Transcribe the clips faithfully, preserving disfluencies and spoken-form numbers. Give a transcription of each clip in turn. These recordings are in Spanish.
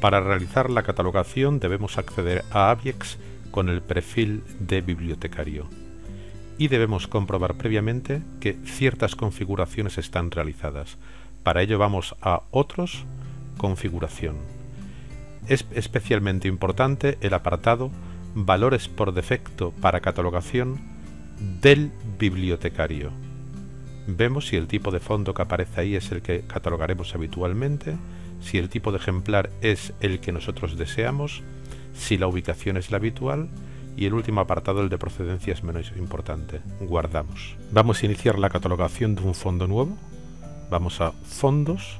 Para realizar la catalogación debemos acceder a ABIEX con el perfil de bibliotecario y debemos comprobar previamente que ciertas configuraciones están realizadas. Para ello vamos a Otros, Configuración. Es especialmente importante el apartado Valores por defecto para catalogación del bibliotecario. Vemos si el tipo de fondo que aparece ahí es el que catalogaremos habitualmente, si el tipo de ejemplar es el que nosotros deseamos, si la ubicación es la habitual, y el último apartado, el de procedencia, es menos importante. Guardamos. Vamos a iniciar la catalogación de un fondo nuevo. Vamos a Fondos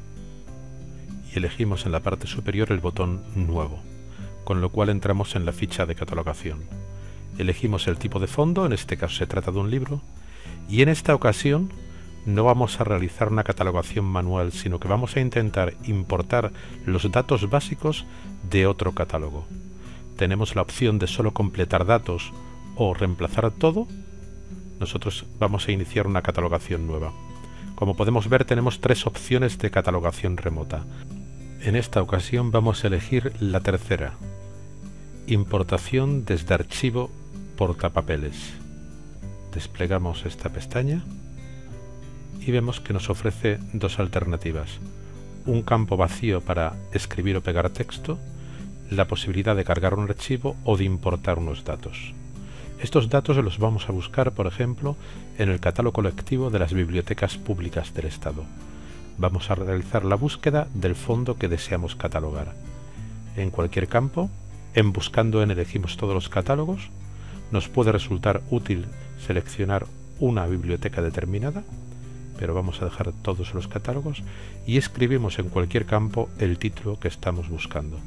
y elegimos en la parte superior el botón Nuevo, con lo cual entramos en la ficha de catalogación. Elegimos el tipo de fondo, en este caso se trata de un libro, y en esta ocasión no vamos a realizar una catalogación manual, sino que vamos a intentar importar los datos básicos de otro catálogo. Tenemos la opción de solo completar datos o reemplazar todo. Nosotros vamos a iniciar una catalogación nueva. Como podemos ver, tenemos tres opciones de catalogación remota. En esta ocasión vamos a elegir la tercera: importación desde archivo portapapeles. Desplegamos esta pestaña y vemos que nos ofrece dos alternativas: un campo vacío para escribir o pegar texto, la posibilidad de cargar un archivo o de importar unos datos. Estos datos los vamos a buscar, por ejemplo, en el catálogo colectivo de las bibliotecas públicas del Estado. Vamos a realizar la búsqueda del fondo que deseamos catalogar. En cualquier campo, en Buscando en elegimos todos los catálogos. Nos puede resultar útil seleccionar una biblioteca determinada, pero vamos a dejar todos los catálogos y escribimos en cualquier campo el título que estamos buscando.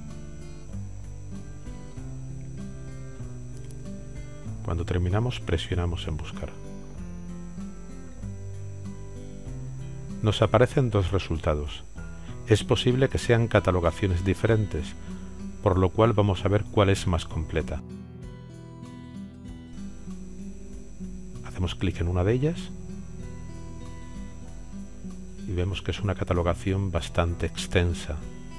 Cuando terminamos, presionamos en Buscar. Nos aparecen dos resultados. Es posible que sean catalogaciones diferentes, por lo cual vamos a ver cuál es más completa. Hacemos clic en una de ellas y vemos que es una catalogación bastante extensa.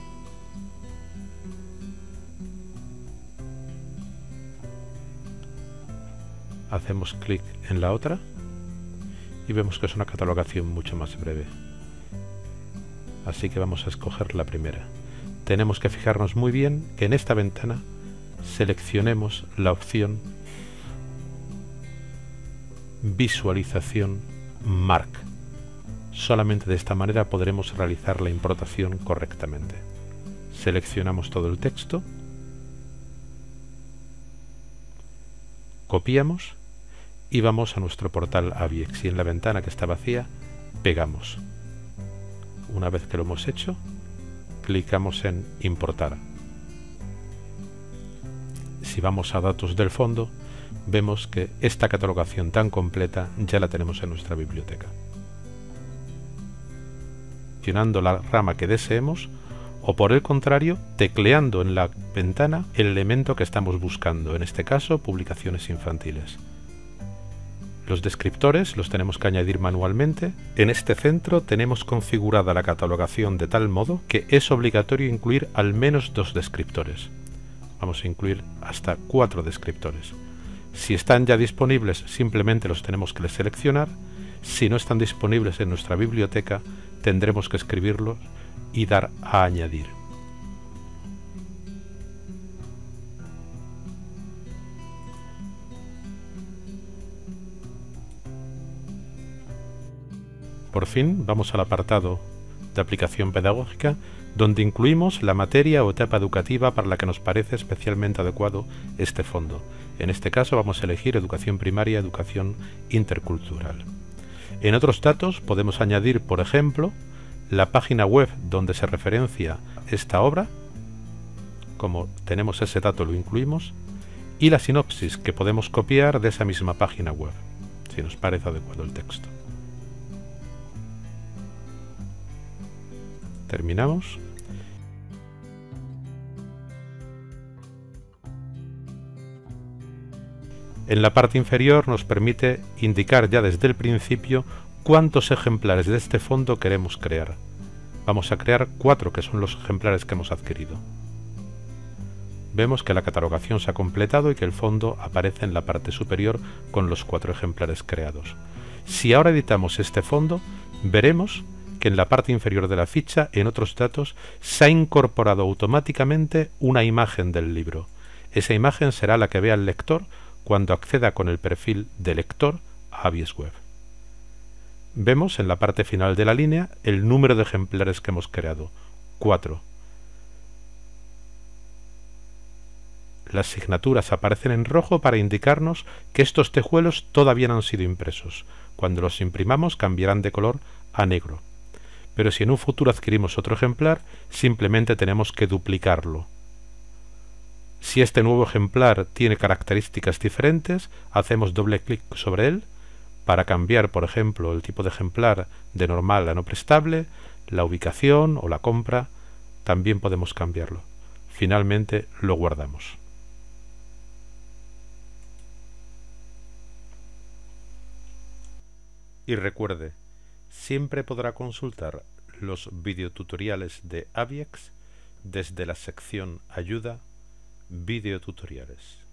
Hacemos clic en la otra y vemos que es una catalogación mucho más breve. Así que vamos a escoger la primera. Tenemos que fijarnos muy bien que en esta ventana seleccionemos la opción Visualización Marc. Solamente de esta manera podremos realizar la importación correctamente. Seleccionamos todo el texto, copiamos y vamos a nuestro portal ABIEX y en la ventana que está vacía pegamos. Una vez que lo hemos hecho, clicamos en Importar. Si vamos a datos del fondo, vemos que esta catalogación tan completa ya la tenemos en nuestra biblioteca. Seleccionando la rama que deseemos o, por el contrario, tecleando en la ventana el elemento que estamos buscando, en este caso publicaciones infantiles. Los descriptores los tenemos que añadir manualmente. En este centro tenemos configurada la catalogación de tal modo que es obligatorio incluir al menos dos descriptores. Vamos a incluir hasta cuatro descriptores. Si están ya disponibles, simplemente los tenemos que seleccionar. Si no están disponibles en nuestra biblioteca, tendremos que escribirlos y dar a añadir. Por fin, vamos al apartado de aplicación pedagógica, donde incluimos la materia o etapa educativa para la que nos parece especialmente adecuado este fondo. En este caso vamos a elegir educación primaria, educación intercultural. En otros datos podemos añadir, por ejemplo, la página web donde se referencia esta obra. Como tenemos ese dato, lo incluimos, y la sinopsis que podemos copiar de esa misma página web, si nos parece adecuado el texto. Terminamos. En la parte inferior nos permite indicar ya desde el principio cuántos ejemplares de este fondo queremos crear. Vamos a crear cuatro, que son los ejemplares que hemos adquirido. Vemos que la catalogación se ha completado y que el fondo aparece en la parte superior con los cuatro ejemplares creados. Si ahora editamos este fondo, veremos que en la parte inferior de la ficha, en otros datos, se ha incorporado automáticamente una imagen del libro. Esa imagen será la que vea el lector cuando acceda con el perfil de lector a AbiexWeb. Vemos en la parte final de la línea el número de ejemplares que hemos creado, cuatro. Las signaturas aparecen en rojo para indicarnos que estos tejuelos todavía no han sido impresos. Cuando los imprimamos cambiarán de color a negro. Pero si en un futuro adquirimos otro ejemplar, simplemente tenemos que duplicarlo. Si este nuevo ejemplar tiene características diferentes, hacemos doble clic sobre él para cambiar, por ejemplo, el tipo de ejemplar de normal a no prestable, la ubicación o la compra, también podemos cambiarlo. Finalmente lo guardamos. Y recuerde, siempre podrá consultar los videotutoriales de Abiex desde la sección Ayuda, Videotutoriales.